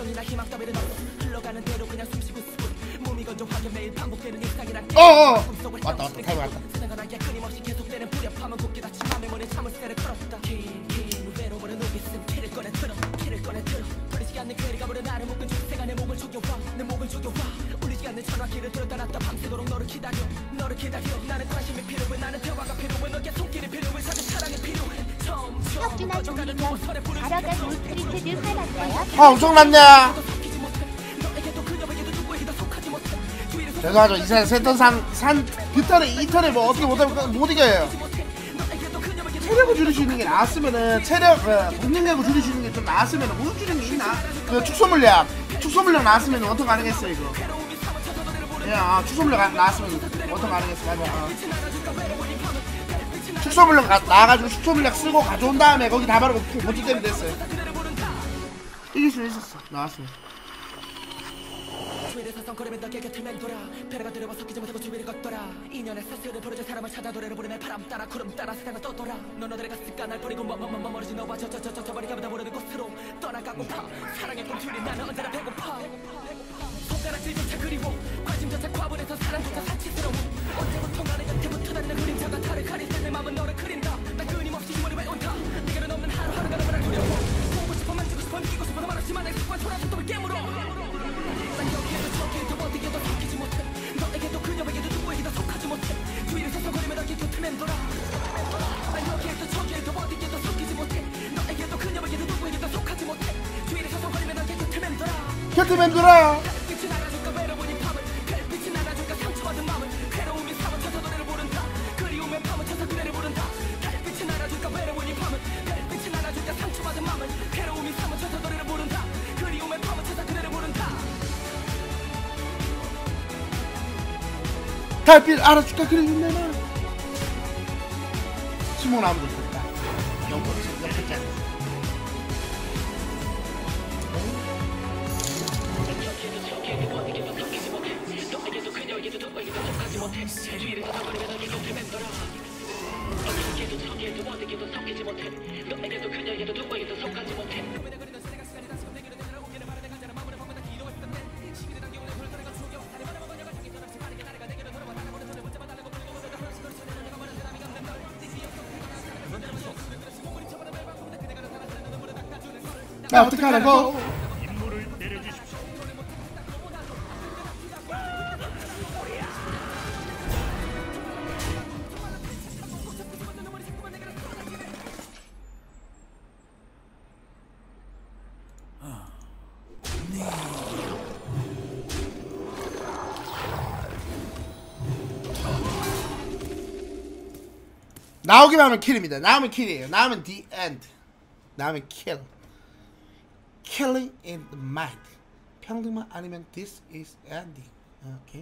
어어 왔다 타이머 왔다. 혁준아 종이면 자러간 루트리트들 팔았어요. 아 엄청났냐. 죄송하죠. 이산 산 그 턴에 뭐 어떻게 못하면 못 이겨요. 체력을 줄일 수 있는 게 나았으면은 공격력을 줄일 수 있는 게 좀 나았으면은 무슨 줄이는 게 있나? 그 축소 물량 나왔으면 어떤 가능했어 이거. 야 축소 물량 나왔으면 어떤 가능했어. 축소 물량 나와가지고 축소 물량 쓰고 가져온 다음에 거기 다 바르고 못찍 때면 됐어요. 이길 수 있었어 나왔으면. 곁에만 돌아. 달빛 알아줄까 그랬는데 나 시몬아무도 좋다. 영번째 옆에 나 어떡하라고? 나오기만 하면 킬입니다. 나오면 킬이에요. 나오면 the end. 나오면 kill. Killing in the mind. 평등만 아니면 this is ending. 오케이.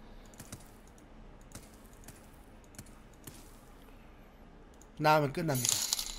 나오면 끝납니다.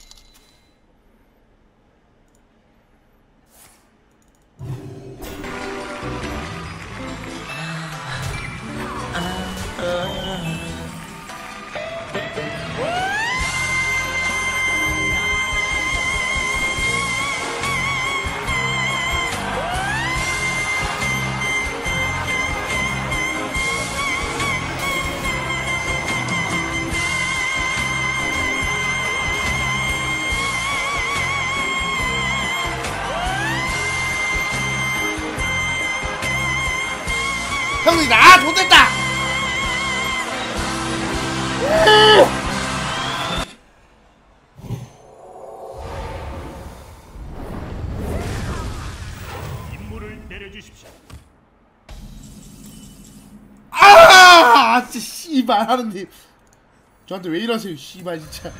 형님이다. 아 좋됐다. 임무를 내려주십시오. 아 진짜 씨발 하는데 저한테 왜 이러세요 씨발 진짜.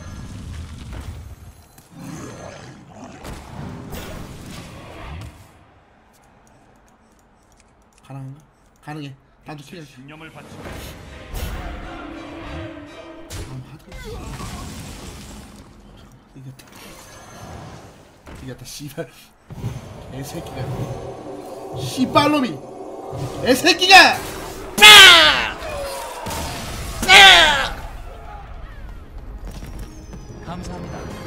가능한가? 가능해. 나도 킬해. 신념을 바치. 이겼다 씨발. 애새끼가 씨발놈이 애새끼가 감사합니다.